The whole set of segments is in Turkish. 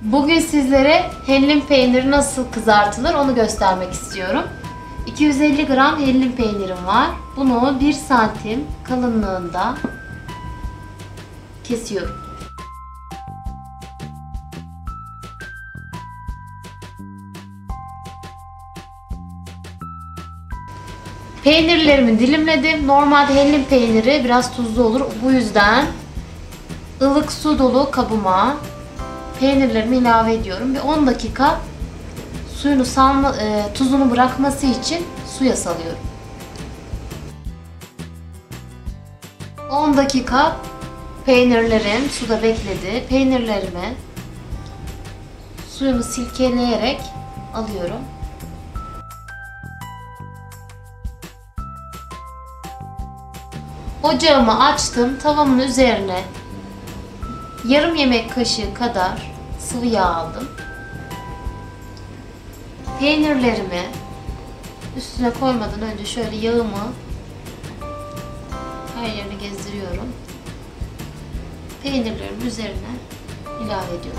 Bugün sizlere hellim peyniri nasıl kızartılır onu göstermek istiyorum. 250 gram hellim peynirim var. Bunu 1 santim kalınlığında kesiyorum. Peynirlerimi dilimledim. Normalde hellim peyniri biraz tuzlu olur. Bu yüzden ılık su dolu kabıma peynirlerimi ilave ediyorum ve 10 dakika suyunu tuzunu bırakması için suya salıyorum. 10 dakika peynirlerim suda bekledi. Peynirlerimi suyunu silkeleyerek alıyorum. Ocağımı açtım. Tavamın üzerine yarım yemek kaşığı kadar sıvı yağ aldım. Peynirlerimi üstüne koymadan önce şöyle yağımı her yerine gezdiriyorum. Peynirlerimin üzerine ilave ediyorum.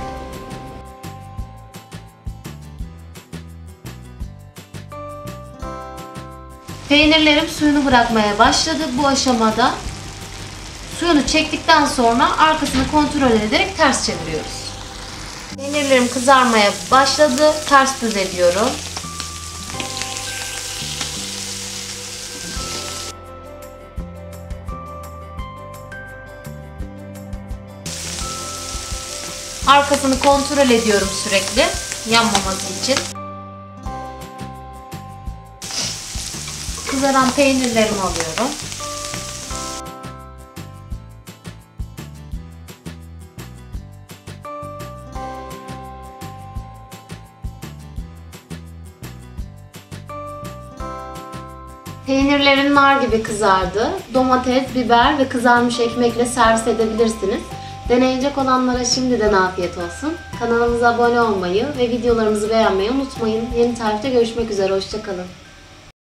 Peynirlerim suyunu bırakmaya başladı. Bu aşamada suyunu çektikten sonra arkasını kontrol ederek ters çeviriyoruz. Peynirlerim kızarmaya başladı. Ters düz ediyorum. Arkasını kontrol ediyorum sürekli yanmaması için. Kızaran peynirlerimi alıyorum. Peynirlerin nar gibi kızardı. Domates, biber ve kızarmış ekmekle servis edebilirsiniz. Deneyecek olanlara şimdiden afiyet olsun. Kanalımıza abone olmayı ve videolarımızı beğenmeyi unutmayın. Yeni tarifte görüşmek üzere. Hoşça kalın.